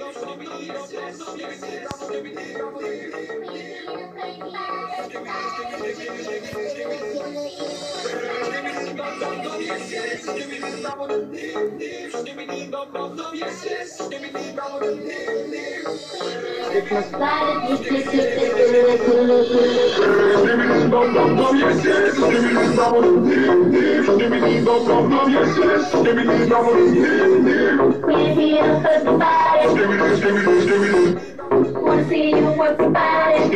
Wanna see you work your body.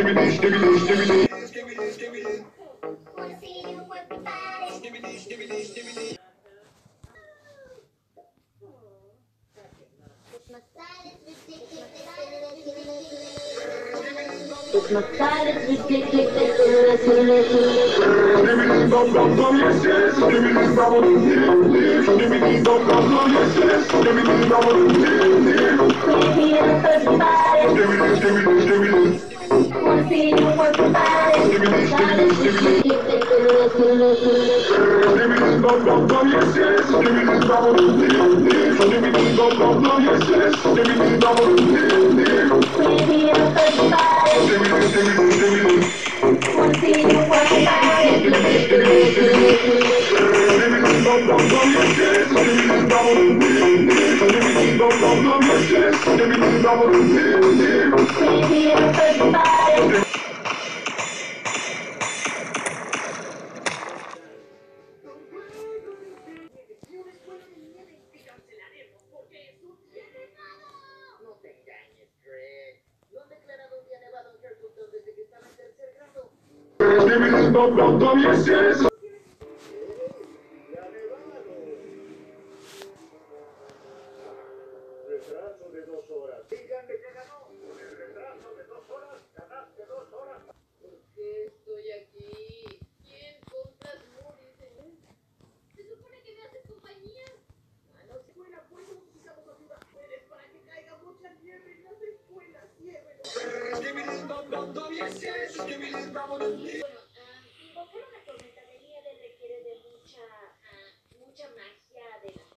It's my style, it's ridiculous. Baby, I'm first body. Wanna see you work your body. Style is ridiculous. Baby, I'm first body. Wanna see you work your body. Baby, I'm first body. Retraso de 2 horas. Díganme que ganó. Con el retraso de 2 horas, ganaste 2 horas. ¿Por qué estoy aquí? ¿Quién compras Muris? Se supone que me haces compañía. A la escuela, pues utilizamos las ciudades para que caiga mucha nieve en las escuelas. Nieve.